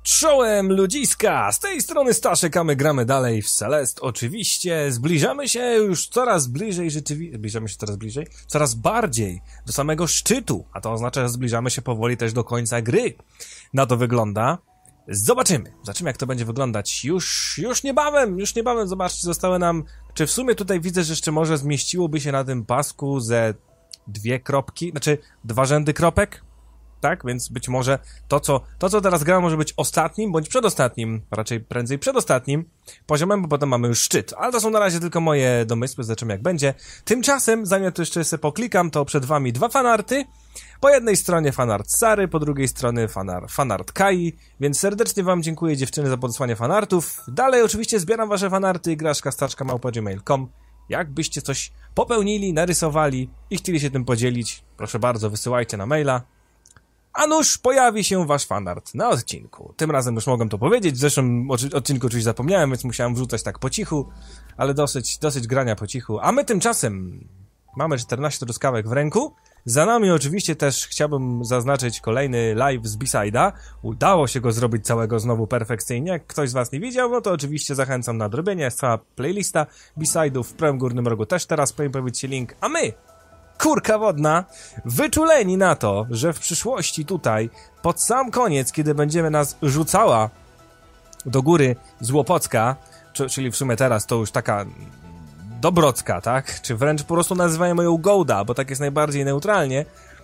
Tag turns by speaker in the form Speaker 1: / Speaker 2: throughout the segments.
Speaker 1: Czołem ludziska! Z tej strony Staszek, a my gramy dalej w Celeste. Oczywiście zbliżamy się już coraz bliżej coraz bardziej do samego szczytu, a to oznacza, że zbliżamy się powoli też do końca gry. Na to wygląda. Zobaczymy, jak to będzie wyglądać już niebawem, zobaczcie, zostały nam, czy w sumie tutaj widzę, że jeszcze może zmieściłoby się na tym pasku ze dwie kropki, znaczy dwa rzędy kropek. Tak, więc być może to, co teraz gra, może być ostatnim, bądź przedostatnim, raczej prędzej przedostatnim poziomem, bo potem mamy już szczyt. Ale to są na razie tylko moje domysły, zobaczymy jak będzie. Tymczasem, zanim to jeszcze sobie poklikam, to przed wami dwa fanarty. Po jednej stronie fanart Sary, po drugiej stronie fanart Kai, więc serdecznie wam dziękuję dziewczyny za podesłanie fanartów. Dalej oczywiście zbieram wasze fanarty, graszka.staczka@gmail.com. Jakbyście coś popełnili, narysowali i chcieli się tym podzielić, proszę bardzo, wysyłajcie na maila. A nuż pojawi się wasz fanart na odcinku. Tym razem już mogłem to powiedzieć, w zeszłym odcinku oczywiście zapomniałem, więc musiałem wrzucać tak po cichu, ale dosyć grania po cichu. A my tymczasem mamy 14 truskawek w ręku. Za nami oczywiście też chciałbym zaznaczyć kolejny live z B-Side'a. Udało się go zrobić całego znowu perfekcyjnie. Jak ktoś z was nie widział, no to oczywiście zachęcam na odrobienie. Jest cała playlista B-Side'ów, w prawym górnym rogu też teraz powinien pojawić się link. A my, kurka wodna, wyczuleni na to, że w przyszłości tutaj, pod sam koniec, kiedy będziemy nas rzucała do góry z Łopocka, czyli w sumie teraz to już taka Dobrocka, tak? Czy wręcz po prostu nazywajmy ją Gołda, bo tak jest najbardziej neutralnie.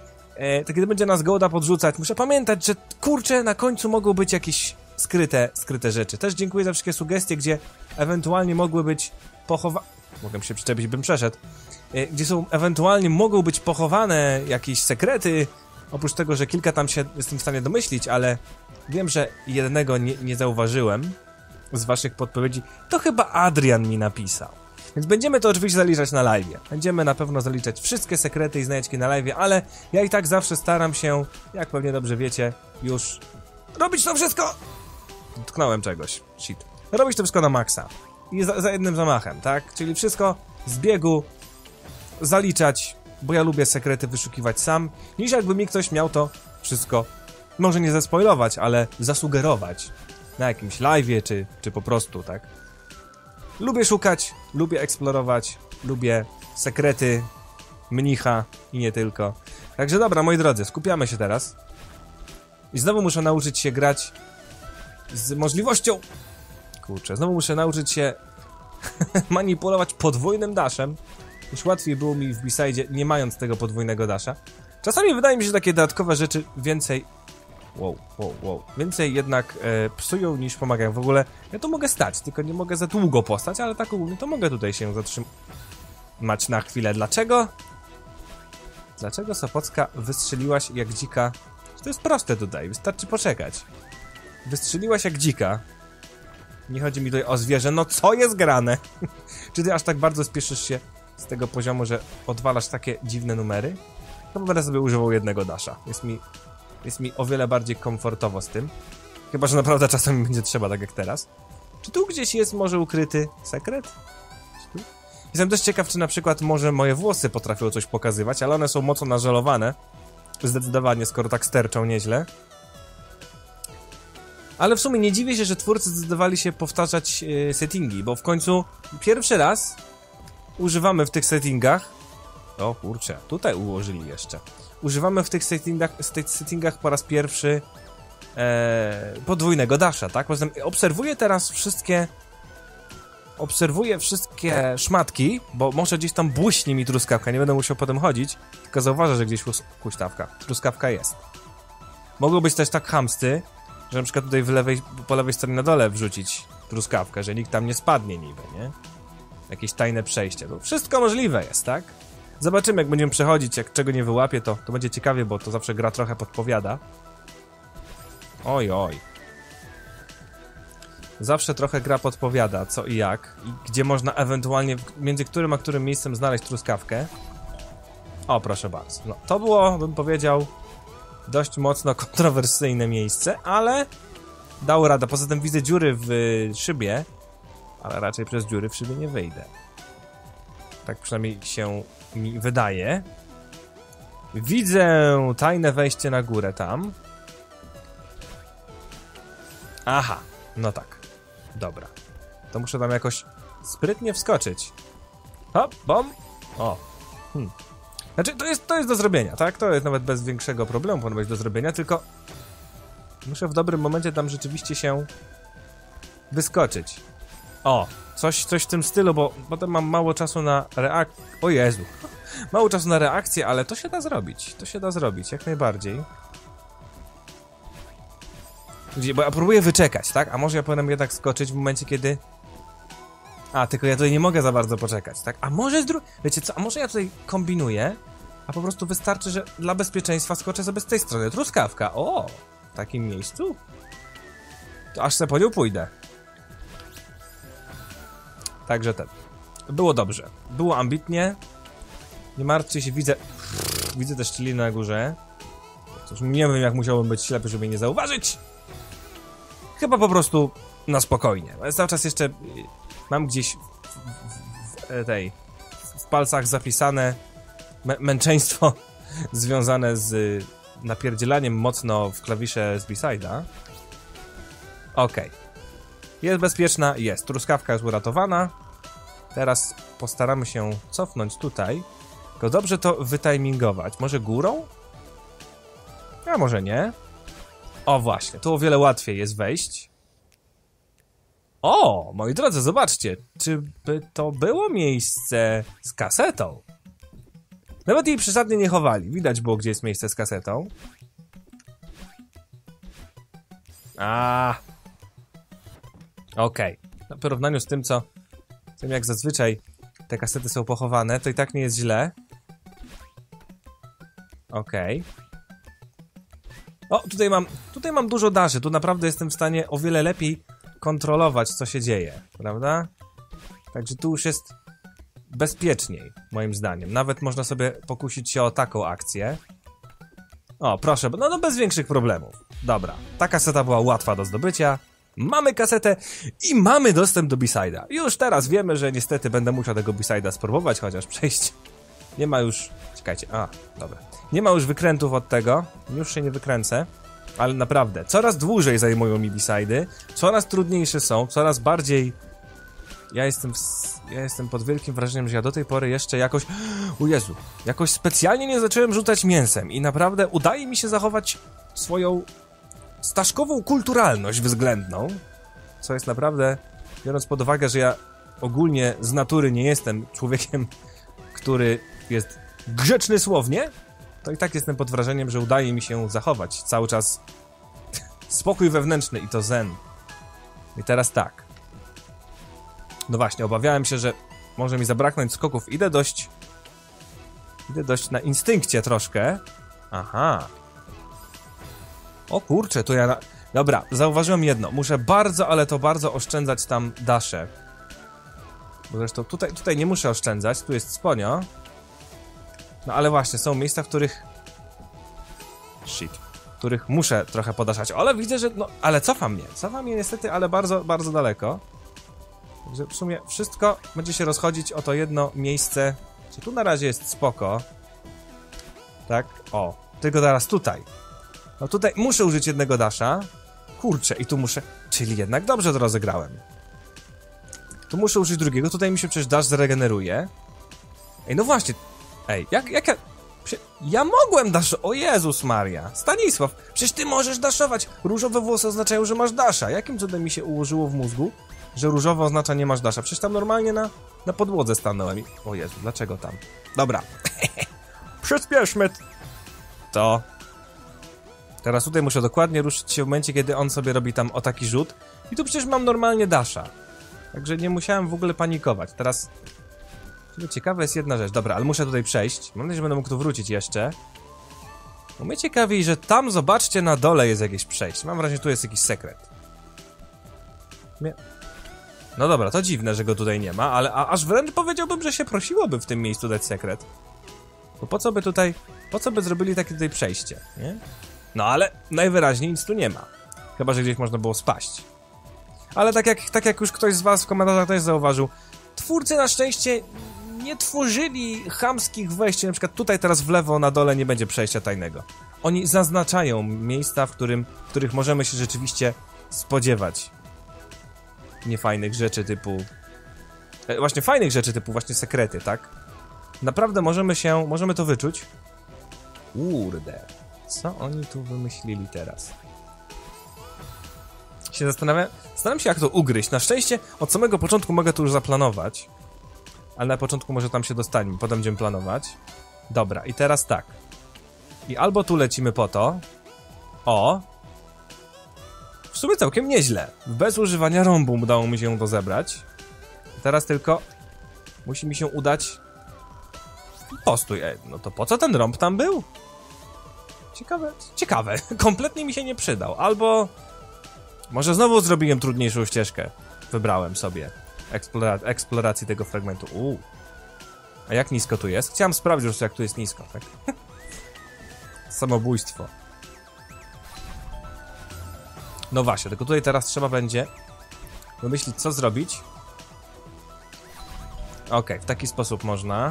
Speaker 1: To kiedy będzie nas Gołda podrzucać, muszę pamiętać, że kurczę, na końcu mogą być jakieś skryte rzeczy. Też dziękuję za wszystkie sugestie, gdzie ewentualnie mogły być pochowane... Mogłem się przyczepić, bym przeszedł. Gdzie ewentualnie mogą być pochowane jakieś sekrety, oprócz tego, że kilka tam się jestem w stanie domyślić, ale wiem, że jednego nie zauważyłem z waszych podpowiedzi. To chyba Adrian mi napisał. Więc będziemy to oczywiście zaliczać na live. Będziemy na pewno zaliczać wszystkie sekrety i znajdźki na live, ale ja i tak zawsze staram się, jak pewnie dobrze wiecie, już robić to wszystko... Dotknąłem czegoś. Shit. Robić to wszystko na maksa. I za jednym zamachem, tak? Czyli wszystko z biegu zaliczać, bo ja lubię sekrety wyszukiwać sam, niż jakby mi ktoś miał to wszystko, może nie zaspoilować, ale zasugerować na jakimś live'ie, czy po prostu, tak? Lubię szukać, lubię eksplorować, lubię sekrety mnicha i nie tylko. Także dobra, moi drodzy, skupiamy się teraz. I znowu muszę nauczyć się grać z możliwością... Kurczę, znowu muszę nauczyć się manipulować podwójnym dashem. Już łatwiej było mi w B-Side'zie, nie mając tego podwójnego dasha. Czasami wydaje mi się, że takie dodatkowe rzeczy więcej... Więcej jednak psują niż pomagają. W ogóle ja tu mogę stać, tylko nie mogę za długo postać, ale tak ogólnie to mogę tutaj się zatrzymać na chwilę. Dlaczego? Dlaczego Sopocka wystrzeliłaś jak dzika? To jest proste tutaj, wystarczy poczekać. Wystrzeliłaś jak dzika. Nie chodzi mi tutaj o zwierzę, no co jest grane? Czy ty aż tak bardzo spieszysz się z tego poziomu, że odwalasz takie dziwne numery? To będę sobie używał jednego dasha. Jest mi o wiele bardziej komfortowo z tym. Chyba że naprawdę czasem będzie trzeba, tak jak teraz. Czy tu gdzieś jest może ukryty sekret? Jestem też ciekaw, czy na przykład może moje włosy potrafią coś pokazywać, ale one są mocno nażelowane. Zdecydowanie, skoro tak sterczą nieźle. Ale w sumie nie dziwię się, że twórcy zdecydowali się powtarzać settingi, bo w końcu pierwszy raz używamy w tych settingach... O kurczę, tutaj ułożyli jeszcze. Używamy w tych settingach po raz pierwszy podwójnego dasha, tak? Poza tym obserwuję teraz wszystkie szmatki, bo może gdzieś tam błyśnie mi truskawka, nie będę musiał potem chodzić, tylko zauważę, że gdzieś truskawka jest. Mogło być też tak chamsty, że na przykład tutaj po lewej stronie na dole wrzucić truskawkę, że nikt tam nie spadnie niby, nie? Jakieś tajne przejście. To wszystko możliwe jest, tak? Zobaczymy, jak będziemy przechodzić, jak czego nie wyłapię, to będzie ciekawie, bo to zawsze gra trochę podpowiada. Oj. Zawsze trochę gra podpowiada, co i jak, i gdzie można ewentualnie, między którym a którym miejscem znaleźć truskawkę. O, proszę bardzo. No, to było, bym powiedział, dość mocno kontrowersyjne miejsce, ale dało radę. Poza tym widzę dziury w szybie, ale raczej przez dziury w szybie nie wyjdę. Tak przynajmniej się mi wydaje. Widzę tajne wejście na górę tam. Aha, no tak. Dobra. To muszę tam jakoś sprytnie wskoczyć. Hop, bom. O. Znaczy, to jest do zrobienia, tak? To jest nawet bez większego problemu powinno być do zrobienia, tylko muszę w dobrym momencie tam rzeczywiście się wyskoczyć. O, coś w tym stylu, bo potem mam mało czasu na reakcję. O Jezu. Mało czasu na reakcję, ale to się da zrobić. To się da zrobić, jak najbardziej. Bo ja próbuję wyczekać, tak? A może ja powinienem jednak skoczyć w momencie, kiedy... A, tylko ja tutaj nie mogę za bardzo poczekać, tak? A może wiecie co? A może ja tutaj kombinuję, a po prostu wystarczy, że dla bezpieczeństwa skoczę sobie z tej strony. Truskawka. O! W takim miejscu? To aż se po nią pójdę. Także było dobrze. Było ambitnie. Nie martwcie się, widzę też szczeliny na górze. Cóż, nie wiem, jak musiałbym być ślepy, żeby nie zauważyć. Chyba po na spokojnie. Ale cały czas jeszcze mam gdzieś w palcach zapisane męczeństwo związane z napierdzielaniem mocno w klawisze z B-side'a. Okej. Jest bezpieczna, jest. Truskawka jest uratowana. Teraz postaramy się cofnąć tutaj. Tylko dobrze to wytimingować. Może górą? A może nie. O właśnie, tu o wiele łatwiej jest wejść. O, moi drodzy, zobaczcie. Czy by to było miejsce z kasetą? Nawet jej przesadnie nie chowali. Widać było, gdzie jest miejsce z kasetą. Okej. W porównaniu z tym, jak zazwyczaj te kasety są pochowane, to i tak nie jest źle. Okej. O, tutaj mam dużo daszy. Tu naprawdę jestem w stanie o wiele lepiej kontrolować, co się dzieje, prawda? Także tu już jest bezpieczniej, moim zdaniem. Nawet można sobie pokusić się o taką akcję. O, proszę, no bez większych problemów. Dobra, ta kaseta była łatwa do zdobycia. Mamy kasetę i mamy dostęp do B-side'a. Już teraz wiemy, że niestety będę musiał tego B-side'a spróbować, chociaż przejść. Nie ma już... Czekajcie, dobra. Nie ma już wykrętów od tego. Już się nie wykręcę. Ale naprawdę, coraz dłużej zajmują mi B-side'y. Coraz trudniejsze są, coraz bardziej... Ja jestem pod wielkim wrażeniem, że ja do tej pory jeszcze jakoś... O Jezu, jakoś specjalnie nie zacząłem rzucać mięsem. I naprawdę udaje mi się zachować swoją staszkową kulturalność względną. Co jest naprawdę, biorąc pod uwagę, że ja ogólnie z natury nie jestem człowiekiem, który jest grzeczny słownie, to i tak jestem pod wrażeniem, że udaje mi się zachować cały czas spokój wewnętrzny i to zen. I teraz tak. No właśnie, obawiałem się, że może mi zabraknąć skoków. Idę dość na instynkcie troszkę. Aha. O kurczę, to ja... Dobra, zauważyłem jedno. Muszę bardzo, ale to bardzo oszczędzać tam dasze. Bo zresztą tutaj nie muszę oszczędzać. Tu jest sponio. No ale właśnie, są miejsca, w których... w których muszę trochę podaszać. Ale widzę, że... No, ale cofa mnie niestety, ale bardzo, bardzo daleko. Także w sumie wszystko będzie się rozchodzić o to jedno miejsce. Czy tu na razie jest spoko. Tak, o. Tylko teraz tutaj. No tutaj muszę użyć jednego dasha. Kurczę, i tu muszę... Czyli jednak dobrze to rozegrałem. Tu muszę użyć drugiego. Tutaj mi się przecież dash zregeneruje. Ej, no właśnie. Ej, jak ja... Ja mogłem daszować. O Jezus Maria. Stanisław, przecież ty możesz daszować. Różowe włosy oznaczają, że masz dasha. Jakim cudem mi się ułożyło w mózgu, że różowe oznacza nie masz dasha? Przecież tam normalnie na podłodze stanąłem. O Jezu, dlaczego tam? Dobra. Przyspieszmy to. Teraz tutaj muszę dokładnie ruszyć się w momencie, kiedy on sobie robi tam o taki rzut. I tu przecież mam normalnie dasha. Także nie musiałem w ogóle panikować. Teraz... Ciekawa jest jedna rzecz. Dobra, ale muszę tutaj przejść. Mam nadzieję, że będę mógł tu wrócić jeszcze. Bo mnie ciekawi, że tam, zobaczcie, na dole jest jakieś przejście. Mam wrażenie, że tu jest jakiś sekret. No dobra, to dziwne, że go tutaj nie ma, ale aż wręcz powiedziałbym, że się prosiłoby w tym miejscu dać sekret. Bo po co by zrobili takie tutaj przejście, nie? No ale najwyraźniej nic tu nie ma. Chyba że gdzieś można było spaść. Ale tak jak już ktoś z was w komentarzach też zauważył, twórcy na szczęście nie tworzyli chamskich wejść, na przykład tutaj teraz w lewo na dole nie będzie przejścia tajnego. Oni zaznaczają miejsca, w których możemy się rzeczywiście spodziewać niefajnych rzeczy typu... Właśnie fajnych rzeczy typu właśnie sekrety, tak? Naprawdę możemy to wyczuć. Kurde, co oni tu wymyślili teraz? Zastanawiam się, jak to ugryźć. Na szczęście od samego początku mogę to już zaplanować. Ale na początku może tam się dostaniemy, potem będziemy planować. Dobra, i teraz tak. I albo tu lecimy po to. O! W sumie całkiem nieźle. Bez używania rąbu udało mi się to zebrać. Teraz tylko musi mi się udać... Postój, no to po co ten rąb tam był? Ciekawe. Kompletnie mi się nie przydał. Albo... Może znowu zrobiłem trudniejszą ścieżkę. Wybrałem sobie eksploracji tego fragmentu. A jak nisko tu jest? Chciałem sprawdzić, jak tu jest nisko, tak? Samobójstwo. No właśnie, tylko tutaj teraz trzeba będzie wymyślić, co zrobić. Okej, w taki sposób można.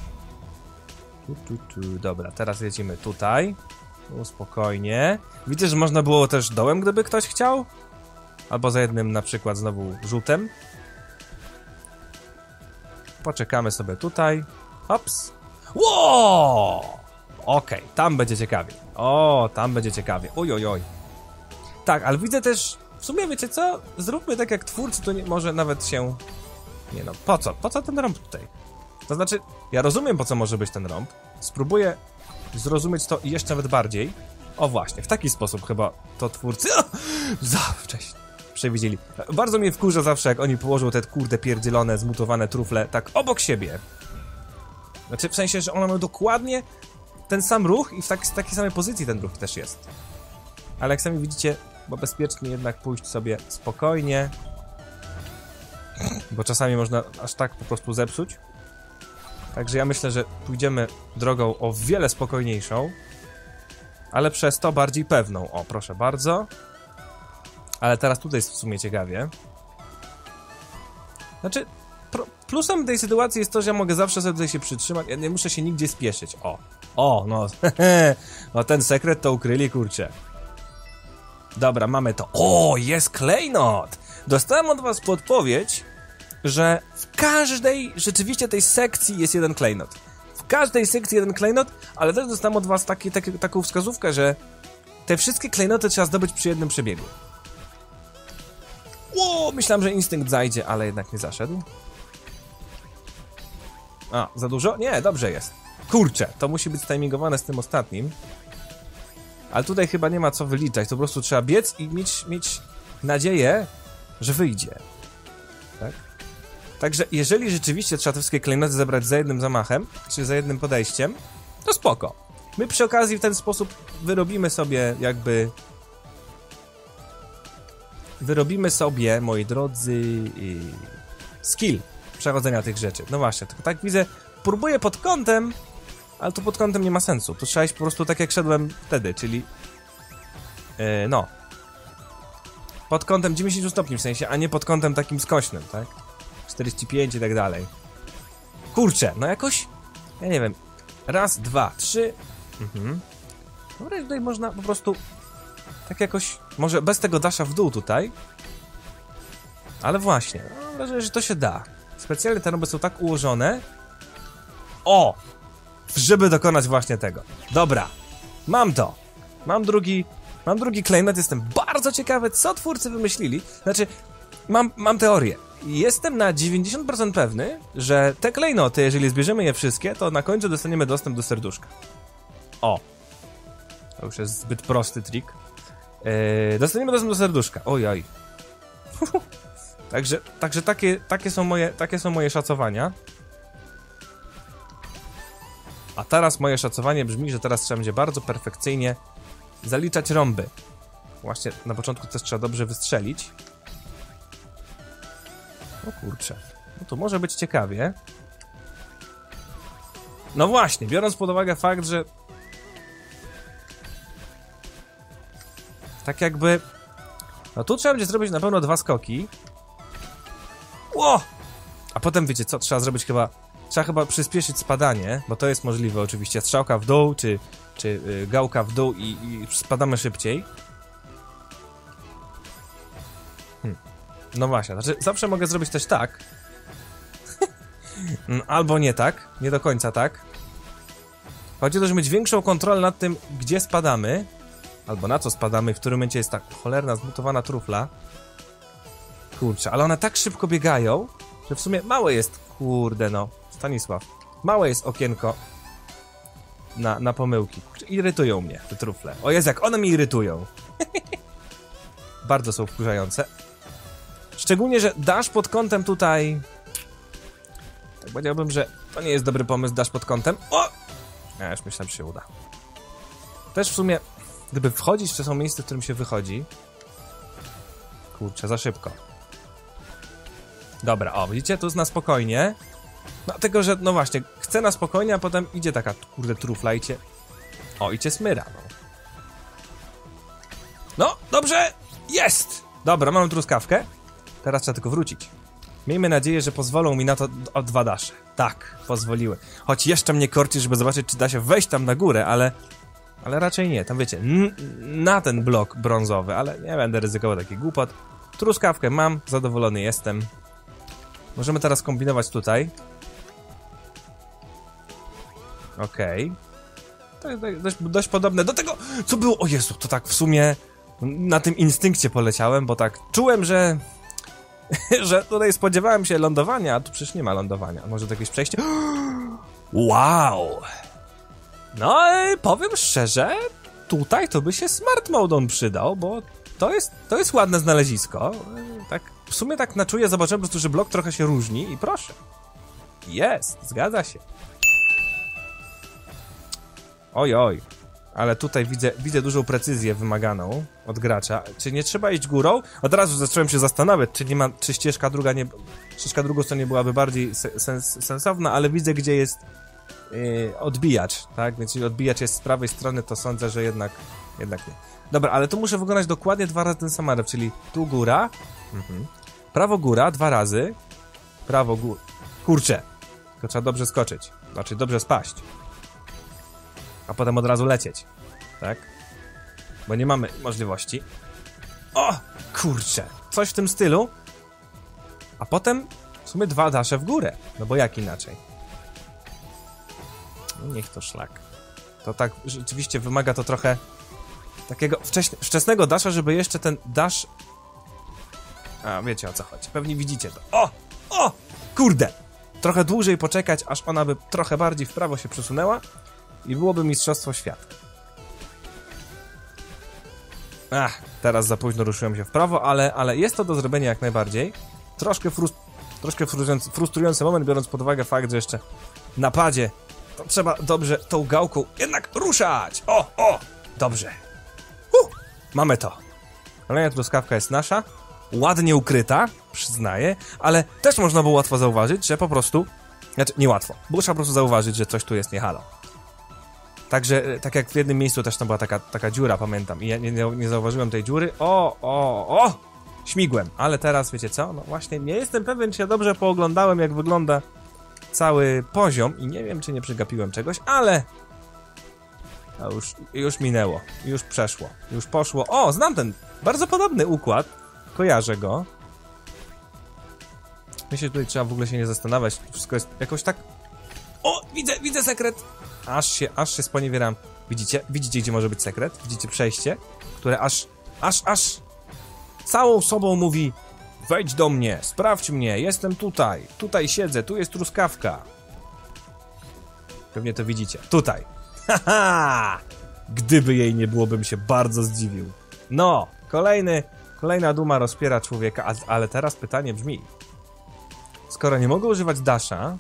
Speaker 1: Dobra, teraz lecimy tutaj. Spokojnie. Widzę, że można było też dołem, gdyby ktoś chciał. Albo za jednym na przykład znowu rzutem. Poczekamy sobie tutaj. Hops. Wow! Okej, tam będzie ciekawie. Tam będzie ciekawie. Oj. Tak, ale widzę też... W sumie wiecie co? Zróbmy tak jak twórcy, to nie, może nawet się... Nie no, po co? Po co ten rąb tutaj? To znaczy, ja rozumiem, po co może być ten rąb. Spróbuję zrozumieć to jeszcze nawet bardziej. O właśnie, w taki sposób chyba to twórcy... Za wcześnie przewidzieli. Bardzo mnie wkurza zawsze, jak oni położą te kurde pierdzielone, zmutowane trufle tak obok siebie. Znaczy, w sensie, że one mają dokładnie ten sam ruch i w takiej samej pozycji ten ruch też jest. Ale jak sami widzicie, bo bezpiecznie jednak pójść sobie spokojnie. Bo czasami można aż tak po prostu zepsuć. Także ja myślę, że pójdziemy drogą o wiele spokojniejszą. Ale przez to bardziej pewną. O, proszę bardzo. Ale teraz tutaj jest w sumie ciekawie. Znaczy, plusem tej sytuacji jest to, że ja mogę zawsze sobie tutaj się przytrzymać. Ja nie muszę się nigdzie spieszyć. No. No ten sekret to ukryli, kurczę. Dobra, mamy to. Jest klejnot! Dostałem od was podpowiedź, że w każdej rzeczywiście tej sekcji jest jeden klejnot. W każdej sekcji jeden klejnot, ale też dostałem od was taką wskazówkę, że te wszystkie klejnoty trzeba zdobyć przy jednym przebiegu. Myślałem, że instynkt zajdzie, ale jednak nie zaszedł. Za dużo? Nie, dobrze jest. Kurczę, to musi być timingowane z tym ostatnim. Ale tutaj chyba nie ma co wyliczać, to po prostu trzeba biec i mieć nadzieję, że wyjdzie. Tak? Także jeżeli rzeczywiście trzeba te wszystkie klejnoty zebrać za jednym zamachem, czy za jednym podejściem, to spoko. My przy okazji w ten sposób wyrobimy sobie, moi drodzy, skill przechodzenia tych rzeczy. No właśnie, tylko tak widzę, próbuję pod kątem, ale tu pod kątem nie ma sensu. Tu trzeba iść po prostu tak jak szedłem wtedy, czyli pod kątem 90 stopni w sensie, a nie pod kątem takim skośnym, tak? 45 i tak dalej. Kurczę, no jakoś, ja nie wiem, raz, dwa, trzy. Dobra, tutaj można po prostu tak jakoś, może bez tego dasza w dół tutaj. Ale właśnie, mam wrażenie, że to się da. Specjalnie te roby są tak ułożone. Żeby dokonać właśnie tego. Dobra, mam to. Mam drugi klejnot, jestem bardzo ciekawy, co twórcy wymyślili. Znaczy, mam teorię. Jestem na 90% pewny, że te klejnoty, jeżeli zbierzemy je wszystkie, to na końcu dostaniemy dostęp do serduszka. To już jest zbyt prosty trik. Dostaniemy dostęp do serduszka. Ojoj. Także takie są moje szacowania. A teraz moje szacowanie brzmi, że teraz trzeba będzie bardzo perfekcyjnie zaliczać rąby. Właśnie na początku też trzeba dobrze wystrzelić. O kurczę. No to może być ciekawie. No właśnie, biorąc pod uwagę fakt, że tak jakby... No tu trzeba będzie zrobić na pewno 2 skoki. A potem wiecie co? Trzeba zrobić Trzeba chyba przyspieszyć spadanie, bo to jest możliwe oczywiście. Strzałka w dół, czy gałka w dół i spadamy szybciej. No właśnie, znaczy zawsze mogę zrobić też tak. Albo nie tak, nie do końca tak. Chodzi o to, żeby mieć większą kontrolę nad tym, gdzie spadamy. Albo na co spadamy, w którym momencie jest ta cholerna, zmutowana trufla. Kurczę, ale one tak szybko biegają, że w sumie małe jest, kurde no, Stanisław, małe jest okienko na pomyłki. Kurczę, irytują mnie te trufle. O Jezu, jak one mnie irytują. Bardzo są wkurzające. Szczególnie, że dash pod kątem tutaj... Tak powiedziałbym, że to nie jest dobry pomysł, dash pod kątem. O! Ja już myślałem, że się uda. Też w sumie, gdyby wchodzić, to są miejsca, w którym się wychodzi. Kurczę, za szybko. Dobra, o, widzicie, tu jest na spokojnie. Dlatego, że, no właśnie, chcę na spokojnie, a potem idzie taka, kurde, trufla i cię... O, i cię smyra, no. No, dobrze! Jest! Dobra, mamy truskawkę. Teraz trzeba tylko wrócić. Miejmy nadzieję, że pozwolą mi na to o 2 dasze. Tak, pozwoliły. Choć jeszcze mnie korci, żeby zobaczyć, czy da się wejść tam na górę, ale raczej nie. Tam wiecie, na ten blok brązowy, ale nie będę ryzykował takich głupot. Truskawkę mam, zadowolony jestem. Możemy teraz kombinować tutaj. Okej. To jest dość podobne do tego, co było... O Jezu, to tak w sumie na tym instynkcie poleciałem, bo tak czułem, że... że tutaj spodziewałem się lądowania, a tu przecież nie ma lądowania. Może to jakieś przejście? Wow! No i powiem szczerze, tutaj to by się Smart Mode przydał, bo to jest ładne znalezisko. Tak, w sumie tak na czuję, zobaczyłem po prostu, że blok trochę się różni i proszę. Jest, zgadza się. Oj, oj. Ale tutaj widzę dużą precyzję wymaganą od gracza. Czy nie trzeba iść górą? Od razu zacząłem się zastanawiać, czy ścieżka druga ścieżka drugą stronie byłaby bardziej sensowna, ale widzę, gdzie jest odbijacz, tak? Więc jeśli odbijacz jest z prawej strony, to sądzę, że jednak nie. Dobra, ale tu muszę wykonać dokładnie 2 razy ten sam manewr, czyli tu góra, prawo góra 2 razy, prawo góra, kurczę, tylko trzeba dobrze skoczyć, znaczy dobrze spaść. A potem od razu lecieć, tak? Bo nie mamy możliwości. O! Kurczę! Coś w tym stylu. A potem w sumie 2 dasze w górę. No bo jak inaczej? No niech to szlak. To tak rzeczywiście wymaga to trochę takiego wczesnego dasza, żeby jeszcze ten dash... A, wiecie o co chodzi. Pewnie widzicie to. O! O! Kurde! Trochę dłużej poczekać, aż ona by trochę bardziej w prawo się przesunęła. I byłoby mistrzostwo świata. Ach, teraz za późno ruszyłem się w prawo, ale jest to do zrobienia jak najbardziej. Troszkę frustrujący moment, biorąc pod uwagę fakt, że jeszcze na padzie to trzeba dobrze tą gałką jednak ruszać. O, dobrze. Mamy to. Kolejna truskawka jest nasza. Ładnie ukryta, przyznaję, ale też można było łatwo zauważyć, że po prostu... Znaczy, niełatwo. Było trzeba po prostu zauważyć, że coś tu jest nie halo. Także, tak jak w jednym miejscu też tam była taka dziura, pamiętam. I ja nie zauważyłem tej dziury. O! Śmigłem. Ale teraz, wiecie co? No właśnie, nie jestem pewien, czy ja dobrze pooglądałem, jak wygląda cały poziom. I nie wiem, czy nie przegapiłem czegoś, ale... A już minęło. Już przeszło. Już poszło. O, znam ten bardzo podobny układ. Kojarzę go. Myślę, że tutaj trzeba w ogóle się nie zastanawiać. Wszystko jest jakoś tak... O, widzę sekret! Aż się sponiewieram. Widzicie, gdzie może być sekret? Widzicie przejście, które aż całą sobą mówi: wejdź do mnie, sprawdź mnie, jestem tutaj siedzę, tu jest truskawka. Pewnie to widzicie. Tutaj. Haha! Gdyby jej nie było, bym się bardzo zdziwił. No, kolejna duma rozpiera człowieka, ale teraz pytanie brzmi: skoro nie mogę używać dasha...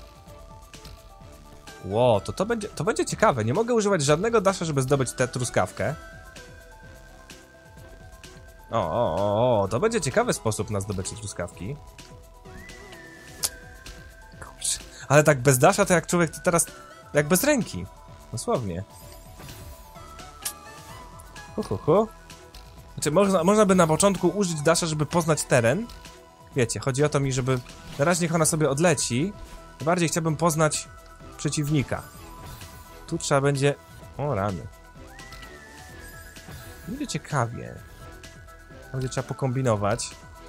Speaker 1: Ło, to będzie ciekawe. Nie mogę używać żadnego dasha, żeby zdobyć tę truskawkę. To będzie ciekawy sposób na zdobycie truskawki. Kurczę. Ale tak bez dasha to jak człowiek to teraz... Jak bez ręki. Dosłownie. Znaczy, można by na początku użyć dasha, żeby poznać teren. Wiecie, chodzi o to mi, żeby... Na razie niech ona sobie odleci. Bardziej chciałbym poznać przeciwnika. Tu trzeba będzie... O, rany. Będzie ciekawie. Będzie trzeba pokombinować.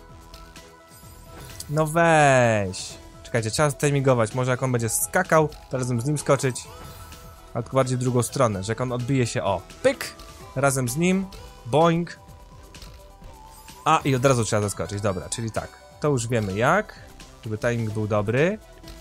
Speaker 1: No weź. Czekajcie, trzeba timingować. Może jak on będzie skakał, to razem z nim skoczyć. Ale tylko bardziej w drugą stronę, że jak on odbije się, o, pyk, razem z nim, boing. A, i od razu trzeba zaskoczyć, dobra, czyli tak. To już wiemy jak, żeby timing był dobry.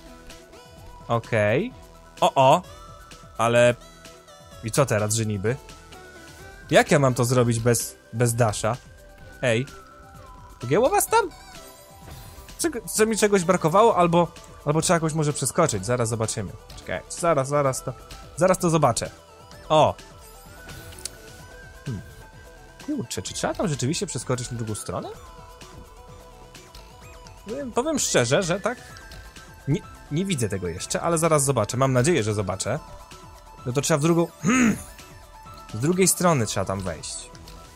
Speaker 1: Okej. O, ale... I co teraz, że niby? Jak ja mam to zrobić bez dasha? Ej. Pogięło was tam? Czy mi czegoś brakowało, albo trzeba jakoś może przeskoczyć, zaraz zobaczymy. Czekaj, zaraz to zobaczę. O! Kurczę, czy trzeba tam rzeczywiście przeskoczyć na drugą stronę? Powiem szczerze, że tak... Nie widzę tego jeszcze, ale zaraz zobaczę. Mam nadzieję, że zobaczę. No to trzeba w drugą... Z drugiej strony trzeba tam wejść.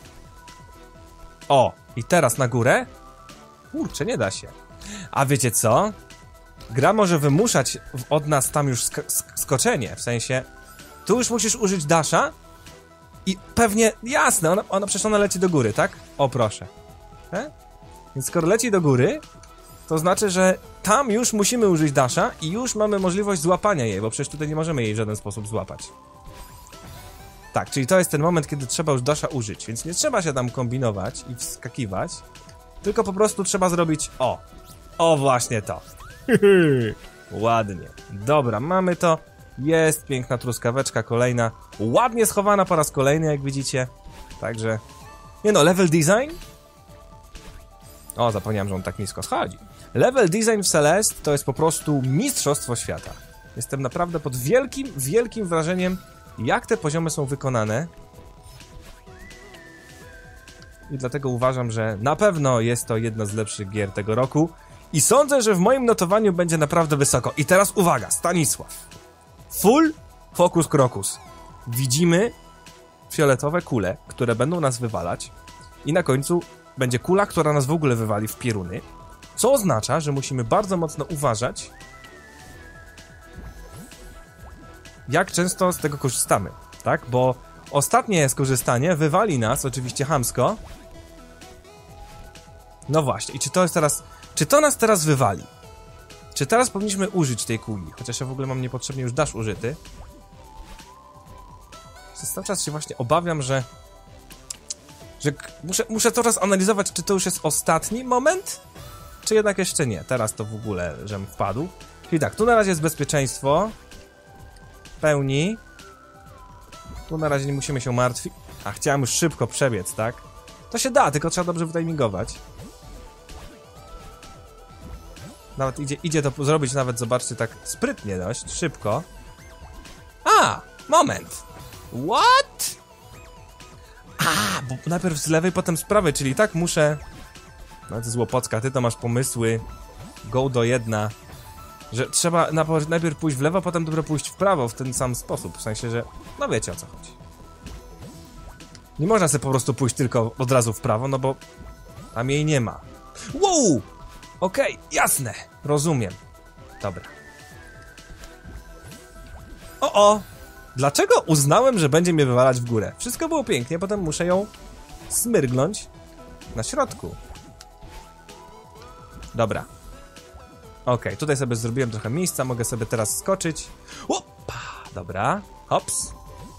Speaker 1: O! I teraz na górę? Kurczę, nie da się. A wiecie co? Gra może wymuszać od nas tam już skoczenie. W sensie... Tu już musisz użyć dasha i pewnie... Jasne, przecież ona leci do góry, tak? O, proszę. Więc skoro leci do góry, to znaczy, że tam już musimy użyć dasha i już mamy możliwość złapania jej, bo przecież tutaj nie możemy jej w żaden sposób złapać. Tak, czyli to jest ten moment, kiedy trzeba już dasha użyć, więc nie trzeba się tam kombinować i wskakiwać, tylko po prostu trzeba zrobić o. O, właśnie to. Ładnie. Dobra, mamy to. Jest piękna truskaweczka, kolejna. Ładnie schowana po raz kolejny, jak widzicie. Także... Nie no, level design? O, zapomniałem, że on tak nisko schodzi. Level design w Celeste to jest po prostu mistrzostwo świata. Jestem naprawdę pod wielkim wrażeniem, jak te poziomy są wykonane. I dlatego uważam, że na pewno jest to jedna z lepszych gier tego roku. I sądzę, że w moim notowaniu będzie naprawdę wysoko. I teraz uwaga, Stanisław. Full focus krokus. Widzimy fioletowe kule, które będą nas wywalać. I na końcu będzie kula, która nas w ogóle wywali w pioruny. Co oznacza, że musimy bardzo mocno uważać, jak często z tego korzystamy, tak? Bo ostatnie skorzystanie wywali nas oczywiście chamsko. No właśnie, i czy to jest teraz... Czy to nas teraz wywali? Czy teraz powinniśmy użyć tej kuli? Chociaż ja w ogóle mam niepotrzebnie już dash użyty. Cały czas się właśnie obawiam, że muszę cały czas analizować, czy to już jest ostatni moment, czy jednak jeszcze nie. Teraz to w ogóle, żem wpadł. Czyli tak, tu na razie jest bezpieczeństwo. W pełni. Tu na razie nie musimy się martwić. A chciałem już szybko przebiec, tak? To się da, tylko trzeba dobrze wytimingować. Nawet idzie to zrobić, nawet zobaczcie, tak sprytnie dość, szybko. A, moment. What? A, bo najpierw z lewej, potem z prawej, czyli tak muszę... No to jest Łopocka, ty to masz pomysły. Go do jedna. Że trzeba najpierw pójść w lewo, potem dopiero pójść w prawo w ten sam sposób. W sensie, że... No wiecie, o co chodzi. Nie można sobie po prostu pójść tylko od razu w prawo, no bo... Tam jej nie ma. Wow! Okej, jasne. Rozumiem. Dobra. O! Dlaczego uznałem, że będzie mnie wywalać w górę? Wszystko było pięknie, potem muszę ją smyrgnąć na środku. Dobra. Okej, tutaj sobie zrobiłem trochę miejsca, mogę sobie teraz skoczyć. Opa! Dobra. Hops.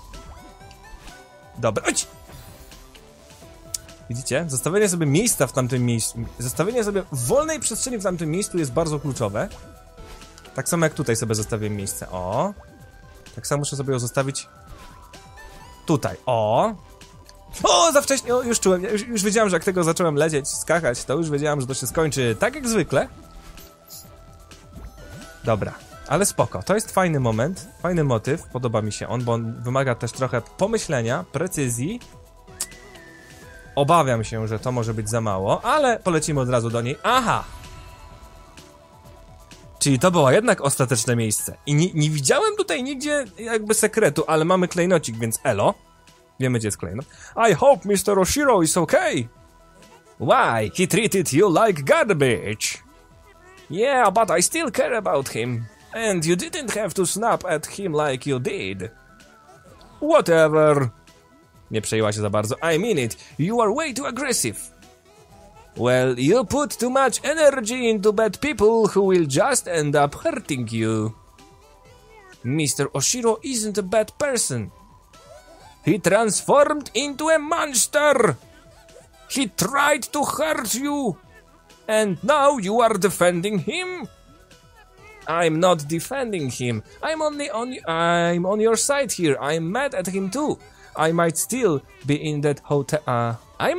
Speaker 1: Dobra. Oj! Widzicie? Zostawienie sobie miejsca w tamtym miejscu, zostawienie sobie wolnej przestrzeni w tamtym miejscu jest bardzo kluczowe. Tak samo jak tutaj sobie zostawiłem miejsce. O! Tak samo muszę sobie ją zostawić tutaj. O! O, za wcześnie, o, już czułem, już wiedziałem, że jak tego zacząłem lecieć, skakać, to już wiedziałem, że to się skończy tak jak zwykle. Dobra, ale spoko, to jest fajny moment, fajny motyw, podoba mi się on, bo on wymaga też trochę pomyślenia, precyzji. Obawiam się, że to może być za mało, ale polecimy od razu do niej. Aha! Czyli to było jednak ostateczne miejsce. I nie widziałem tutaj nigdzie jakby sekretu, ale mamy klejnocik, więc elo. Wiemy, gdzie jest klejnot. I hope Mr. Oshiro is okay. Why? He treated you like garbage. Yeah, but I still care about him. And you didn't have to snap at him like you did. Whatever. Nie przejęła się za bardzo. I mean it. You are way too aggressive. Well, you put too much energy into bad people who will just end up hurting you. Mr. Oshiro isn't a bad person. He transformed into a monster. He tried to hurt you. And now you are defending him? I'm not defending him. I'm on your side here. I'm mad at him too. I might still be in that hotel.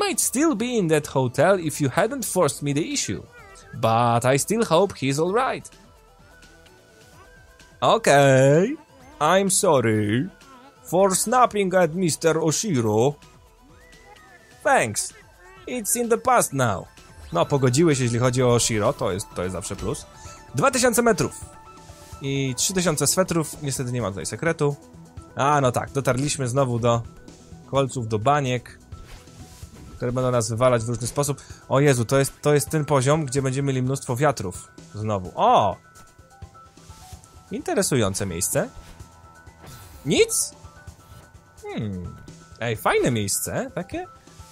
Speaker 1: If you hadn't forced me the issue. But I still hope he's all right. Okay. I'm sorry for snapping at Mr. Oshiro. Thanks. It's in the past now. No, pogodziłeś, jeśli chodzi o Oshiro, to jest zawsze plus. 2000 metrów i 3000 swetrów, niestety nie ma tutaj sekretu. A, no tak, dotarliśmy znowu do kolców, do baniek, które będą nas wywalać w różny sposób. O Jezu, to jest ten poziom, gdzie będziemy mieli mnóstwo wiatrów. Znowu. O! Interesujące miejsce. Nic? Ej, fajne miejsce, takie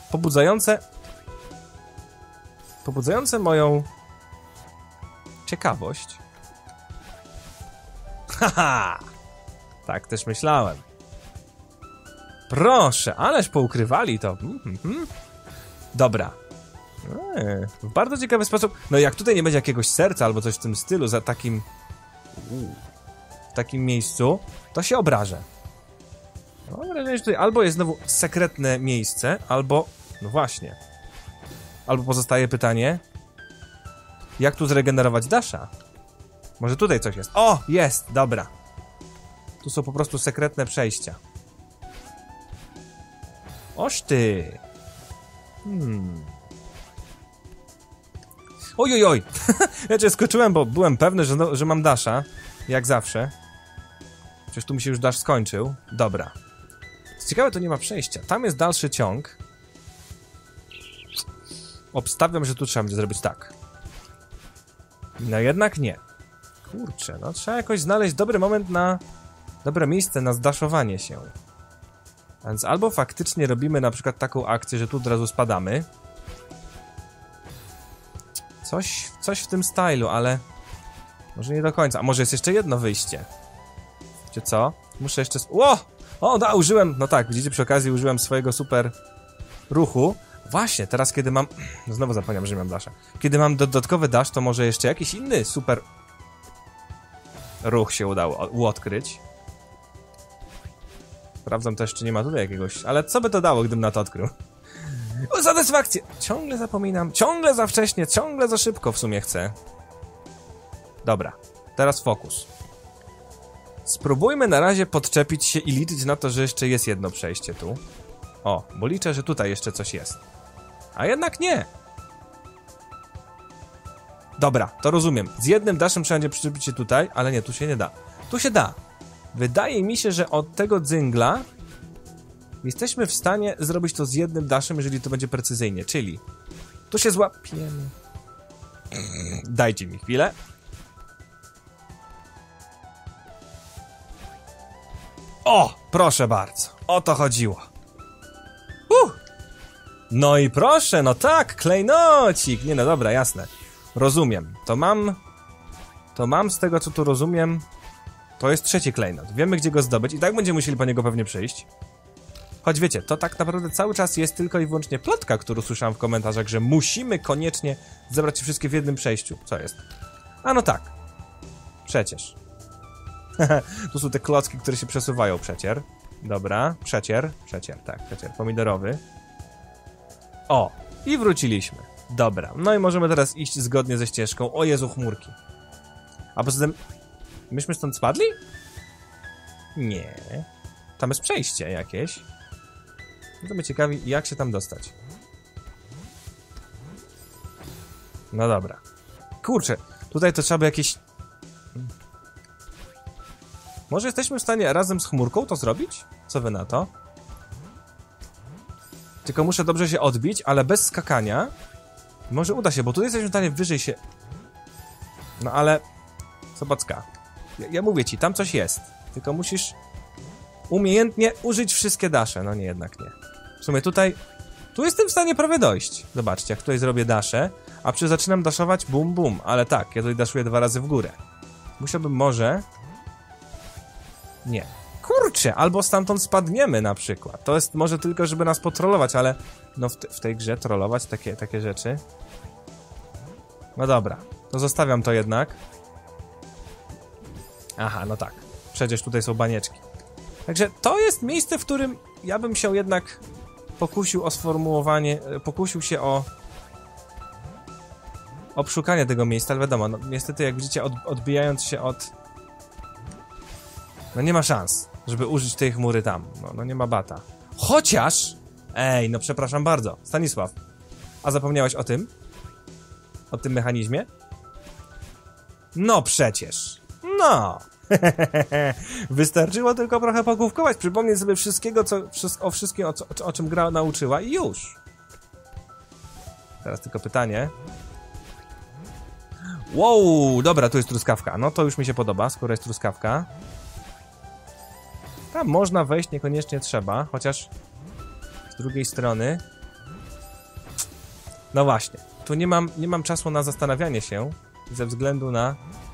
Speaker 1: pobudzające moją ciekawość. Haha! Tak też myślałem. Proszę, ależ poukrywali to. Dobra. W bardzo ciekawy sposób. No jak tutaj nie będzie jakiegoś serca albo coś w tym stylu za takim... w takim miejscu, to się obrażę. Mam wrażenie, że tutaj albo jest znowu sekretne miejsce, albo... No właśnie. Albo pozostaje pytanie... Jak tu zregenerować Dasha? Może tutaj coś jest. O! Jest! Dobra. Tu są po prostu sekretne przejścia. Oż ty! Ojojoj! Ja cię skoczyłem, bo byłem pewny, że mam Dasha. Jak zawsze. Przecież tu mi się już Dash skończył. Dobra. Co ciekawe, to nie ma przejścia. Tam jest dalszy ciąg. Obstawiam, że tu trzeba będzie zrobić tak. No jednak nie. Kurczę, no trzeba jakoś znaleźć dobry moment na... dobre miejsce na zdaszowanie się. A więc albo faktycznie robimy na przykład taką akcję, że tu od razu spadamy. Coś w tym stylu, ale... może nie do końca. A może jest jeszcze jedno wyjście. Wiecie co? Muszę jeszcze... O, użyłem... No tak, widzicie, przy okazji użyłem swojego super ruchu. Właśnie, teraz kiedy mam... No znowu zapomniałem, że mam dasha. Kiedy mam dodatkowy dash, to może jeszcze jakiś inny super ruch się udało odkryć. Sprawdzam też, czy nie ma tutaj jakiegoś... Ale co by to dało, gdybym na to odkrył? O, satysfakcję! Ciągle zapominam, ciągle za wcześnie, ciągle za szybko w sumie chcę. Dobra, teraz fokus. Spróbujmy na razie podczepić się i liczyć na to, że jeszcze jest jedno przejście tu. O, bo liczę, że tutaj jeszcze coś jest. A jednak nie! Dobra, to rozumiem. Z jednym dashem trzeba będzie przyczepić się tutaj, ale nie, tu się nie da. Tu się da. Wydaje mi się, że od tego dzingla jesteśmy w stanie zrobić to z jednym dashem, jeżeli to będzie precyzyjnie, czyli tu się złapiemy. Dajcie mi chwilę. O, proszę bardzo, o to chodziło. No i proszę, no tak, klejnocik. Nie, no dobra, jasne. Rozumiem. To mam z tego, co tu rozumiem. To jest trzeci klejnot. Wiemy, gdzie go zdobyć i tak będziemy musieli po niego pewnie przyjść. Choć wiecie, to tak naprawdę cały czas jest tylko i wyłącznie plotka, którą słyszałem w komentarzach, że musimy koniecznie zebrać je wszystkie w jednym przejściu. Co jest? A no tak. Przecież. Tu są te klocki, które się przesuwają. Przecier. Dobra. Przecier, tak, przecier. Pomidorowy. O, i wróciliśmy. Dobra, no i możemy teraz iść zgodnie ze ścieżką. O Jezu, chmurki. A poza tym... myśmy stąd spadli? Nie. Tam jest przejście jakieś. No to mnie ciekawi, jak się tam dostać. No dobra. Kurczę, tutaj to trzeba by jakieś... Może jesteśmy w stanie razem z chmurką to zrobić? Co wy na to? Tylko muszę dobrze się odbić, ale bez skakania. Może uda się, bo tutaj jesteśmy w stanie wyżej się... No ale... Zobacka. Ja mówię ci, tam coś jest. Tylko musisz umiejętnie użyć wszystkie dasze. No nie, jednak nie. W sumie tutaj Tu jestem w stanie prawie dojść. Zobaczcie, jak tutaj zrobię daszę, a zaczynam daszować bum bum. Ale tak, ja tutaj daszuję 2 razy w górę. Musiałbym może... Nie. Kurczę, albo stamtąd spadniemy na przykład. To jest może tylko, żeby nas potrollować, ale... No w tej grze trollować takie rzeczy. No dobra, to zostawiam to jednak. Aha, no tak. Przecież tutaj są banieczki. Także to jest miejsce, w którym ja bym się jednak pokusił o sformułowanie, pokusił się o obszukanie tego miejsca, ale wiadomo, no, niestety jak widzicie, odbijając się od... No nie ma szans, żeby użyć tej chmury tam. No nie ma bata. Chociaż... Ej, no przepraszam bardzo. Stanisław, a zapomniałeś o tym? O tym mechanizmie? No przecież. No. Wystarczyło tylko trochę pogłówkować, przypomnieć sobie wszystkiego, o wszystkim, o czym gra nauczyła i już. Teraz tylko pytanie. Wow, dobra, tu jest truskawka. No to już mi się podoba, skoro jest truskawka. Tam można wejść, niekoniecznie trzeba, chociaż z drugiej strony... No właśnie, tu nie mam czasu na zastanawianie się ze względu na...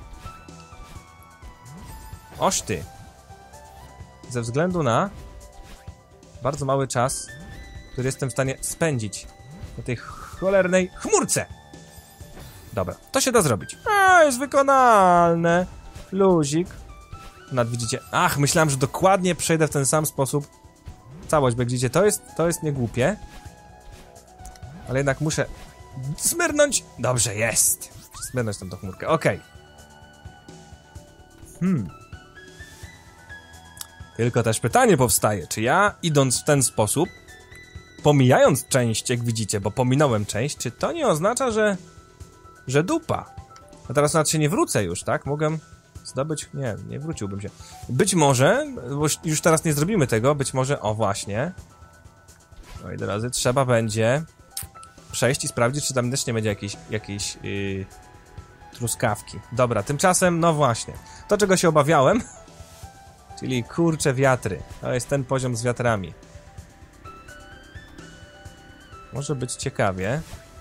Speaker 1: Oż ty! Ze względu na bardzo mały czas, który jestem w stanie spędzić na tej cholernej chmurce. Dobra, to się da zrobić. Jest wykonalne. Luzik. Nawet widzicie... Ach, myślałem, że dokładnie przejdę w ten sam sposób całość, bo jak widzicie, to jest niegłupie. Ale jednak muszę smyrnąć. Dobrze, jest. Smyrnąć tam tą chmurkę, okej. Tylko też pytanie powstaje, czy ja, idąc w ten sposób, pomijając część, jak widzicie, bo pominąłem część, czy to nie oznacza, że dupa? A teraz nawet się nie wrócę już, tak? Mogę zdobyć... Nie wróciłbym się. Być może, bo już teraz nie zrobimy tego, być może... O, właśnie. Moi drodzy, trzeba będzie przejść i sprawdzić, czy tam też nie będzie jakiejś truskawki. Dobra, tymczasem, no właśnie. To, czego się obawiałem... Czyli kurcze wiatry. To jest ten poziom z wiatrami. Może być ciekawie.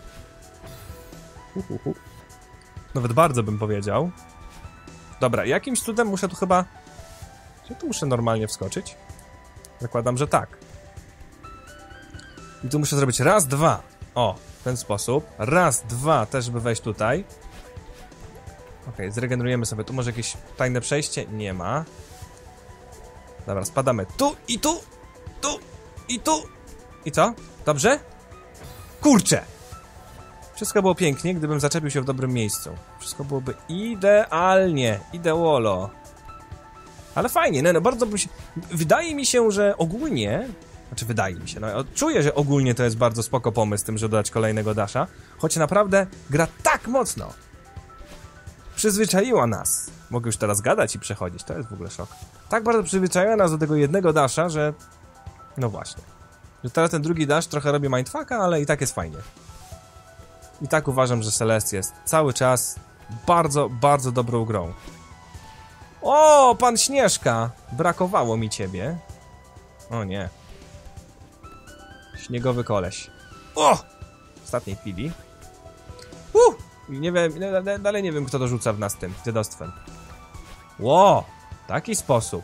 Speaker 1: Nawet bardzo bym powiedział. Dobra, jakimś cudem muszę tu chyba... Czy tu muszę normalnie wskoczyć? Zakładam, że tak. I tu muszę zrobić raz, dwa. O, w ten sposób. Raz, dwa, też by wejść tutaj. Okej, zregenerujemy sobie. Tu może jakieś tajne przejście? Nie ma. Dobra, spadamy tu i tu, tu i tu. I co? Dobrze? Kurczę! Wszystko było pięknie, gdybym zaczepił się w dobrym miejscu. Wszystko byłoby idealnie. Ideolo. Ale fajnie, no bardzo by się... Wydaje mi się, że ogólnie... Znaczy wydaje mi się, no czuję, że ogólnie to jest bardzo spoko pomysł tym, żeby dodać kolejnego dasha. Choć naprawdę gra tak mocno przyzwyczaiła nas. Mogę już teraz gadać i przechodzić, to jest w ogóle szok. Tak bardzo przyzwyczaiła nas do tego jednego dasha, że... No właśnie. Że teraz ten drugi dash trochę robi mindfucka, ale i tak jest fajnie. I tak uważam, że Celeste jest cały czas bardzo, bardzo dobrą grą. O, pan Śnieżka! Brakowało mi ciebie. O nie. Śniegowy koleś. O! W ostatniej chwili. Nie wiem, dalej nie wiem, kto to rzuca w nas tym dziadostwem. Ło! Taki sposób.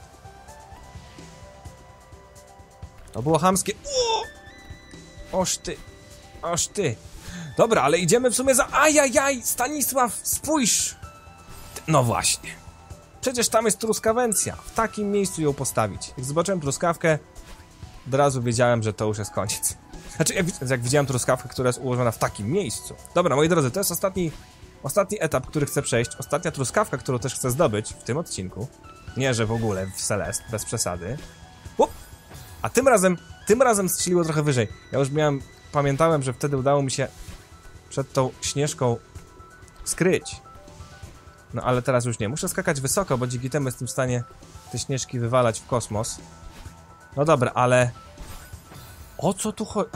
Speaker 1: To było chamskie. Oż ty. Oż ty. Dobra, ale idziemy w sumie za... Ajajaj! Stanisław, spójrz! No właśnie. Przecież tam jest truskawencja. W takim miejscu ją postawić. Jak zobaczyłem truskawkę, od razu wiedziałem, że to już jest koniec. Znaczy, jak widziałem truskawkę, która jest ułożona w takim miejscu. Dobra, moi drodzy, to jest ostatni etap, który chcę przejść. Ostatnia truskawka, którą też chcę zdobyć w tym odcinku. Nie, że w ogóle w Celeste, bez przesady. A tym razem strzeliło trochę wyżej. Ja już pamiętałem, że wtedy udało mi się przed tą Śnieżką skryć. No ale teraz już nie. Muszę skakać wysoko, bo dzięki temu jestem w stanie te Śnieżki wywalać w kosmos. No dobra, ale... O co tu chodzi?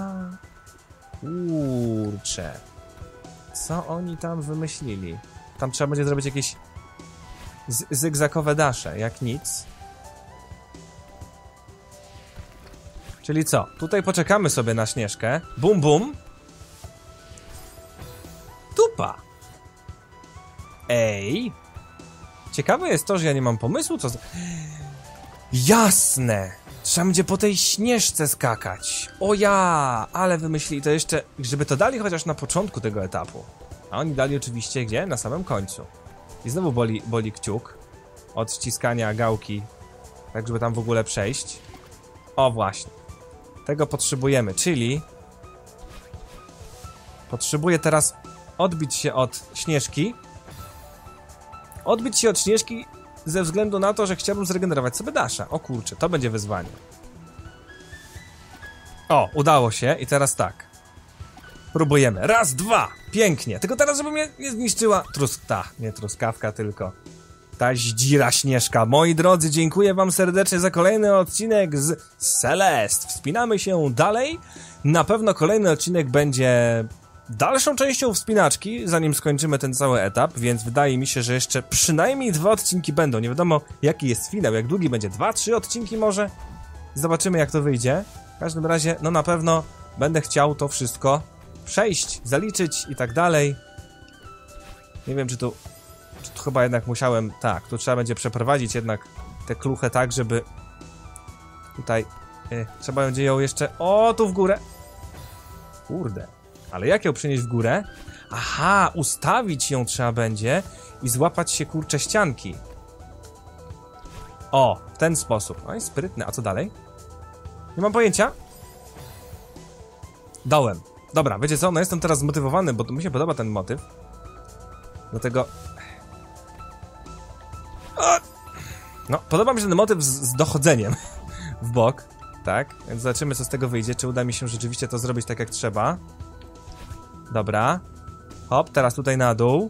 Speaker 1: Kurczę. Co oni tam wymyślili? Tam trzeba będzie zrobić jakieś zygzakowe dasze, jak nic. Czyli co? Tutaj poczekamy sobie na Śnieżkę. Bum, bum. Dupa. Ej. Ciekawe jest to, że ja nie mam pomysłu, co... Jasne! Trzeba będzie po tej Śnieżce skakać. O ja! Ale wymyślili to jeszcze, żeby to dali chociaż na początku tego etapu. A oni dali oczywiście gdzie? Na samym końcu. I znowu boli kciuk od ściskania gałki, tak żeby tam w ogóle przejść. O właśnie. Tego potrzebujemy, czyli... Potrzebuję teraz odbić się od Śnieżki. Odbić się od Śnieżki ze względu na to, że chciałbym zregenerować sobie Dasha. O kurczę, to będzie wyzwanie. O, udało się i teraz tak. Próbujemy. Raz, dwa. Pięknie. Tylko teraz, żeby mnie nie zniszczyła nie truskawka, tylko ta zdzira Śnieżka. Moi drodzy, dziękuję wam serdecznie za kolejny odcinek z Celeste. Wspinamy się dalej. Na pewno kolejny odcinek będzie dalszą częścią wspinaczki, zanim skończymy ten cały etap, więc wydaje mi się, że jeszcze przynajmniej 2 odcinki będą. Nie wiadomo, jaki jest finał, jak długi będzie. 2-3 odcinki może? Zobaczymy, jak to wyjdzie. W każdym razie, no na pewno będę chciał to wszystko przejść, zaliczyć i tak dalej. Nie wiem, czy tu chyba jednak musiałem... Tak, tu trzeba będzie przeprowadzić jednak tę kluchę tak, żeby... Tutaj... trzeba będzie ją jeszcze... O, tu w górę! Kurde. Ale jak ją przynieść w górę? Aha, ustawić ją trzeba będzie i złapać się, kurcze, ścianki. O, w ten sposób. Oj, sprytne. A co dalej? Nie mam pojęcia. Dałem. Dobra, wiecie co? No jestem teraz zmotywowany, bo mi się podoba ten motyw. Dlatego... No, podoba mi się ten motyw z dochodzeniem w bok. Tak, więc zobaczymy, co z tego wyjdzie. Czy uda mi się rzeczywiście to zrobić tak, jak trzeba. Dobra. Hop, teraz tutaj na dół.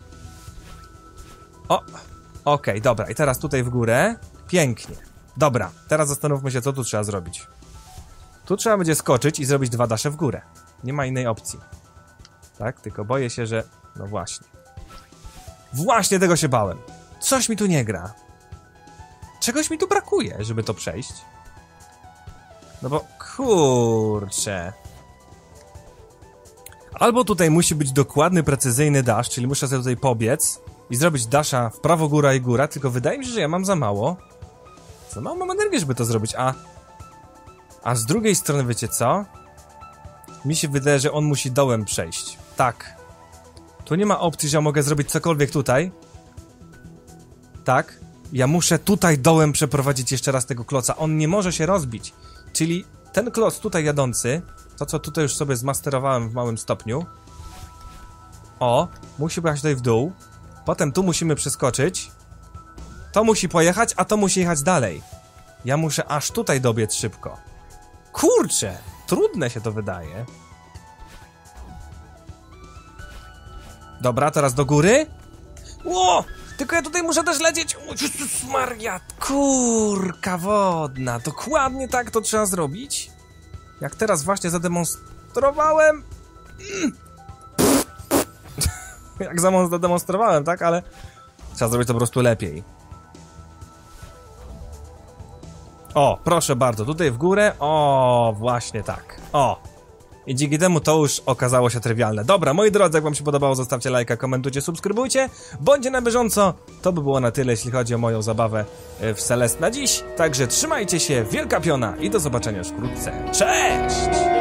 Speaker 1: O! Okej, dobra. I teraz tutaj w górę. Pięknie. Dobra, teraz zastanówmy się, co tu trzeba zrobić. Tu trzeba będzie skoczyć i zrobić 2 dasze w górę. Nie ma innej opcji. Tak, tylko boję się, że... No właśnie. Właśnie tego się bałem. Coś mi tu nie gra. Czegoś mi tu brakuje, żeby to przejść. No bo... Kurczę... Albo tutaj musi być dokładny, precyzyjny dash, czyli muszę sobie tutaj pobiec i zrobić dasha w prawo, góra i góra, tylko wydaje mi się, że ja mam za mało. Za mało mam energii, żeby to zrobić, a z drugiej strony, wiecie co? Mi się wydaje, że on musi dołem przejść. Tak. Tu nie ma opcji, że ja mogę zrobić cokolwiek tutaj. Tak. Ja muszę tutaj dołem przeprowadzić jeszcze raz tego kloca. On nie może się rozbić. Czyli ten kloc tutaj jadący... To, co tutaj już sobie zmasterowałem w małym stopniu. O, musi pojechać tutaj w dół. Potem tu musimy przeskoczyć. To musi pojechać, a to musi jechać dalej. Ja muszę aż tutaj dobiec szybko. Kurczę, trudne się to wydaje. Dobra, teraz do góry. Ło! Tylko ja tutaj muszę też lecieć. O, Jezus Maria, kurka wodna. Dokładnie tak to trzeba zrobić. Jak teraz właśnie zademonstrowałem... Jak zademonstrowałem, tak? Ale trzeba zrobić to po prostu lepiej. O, proszę bardzo, tutaj w górę. O, właśnie tak. O. I dzięki temu to już okazało się trywialne. Dobra, moi drodzy, jak wam się podobało, zostawcie lajka, komentujcie, subskrybujcie. Bądźcie na bieżąco. To by było na tyle, jeśli chodzi o moją zabawę w Celeste na dziś. Także trzymajcie się, wielka piona i do zobaczenia już wkrótce. Cześć!